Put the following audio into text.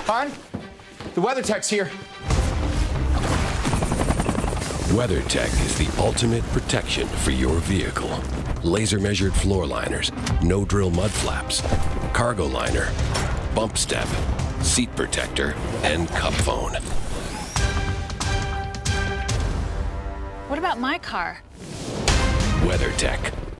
Hon, the WeatherTech's here. WeatherTech is the ultimate protection for your vehicle. Laser-measured floor liners, no-drill mud flaps, cargo liner, bump step, seat protector, and cup phone. What about my car? WeatherTech.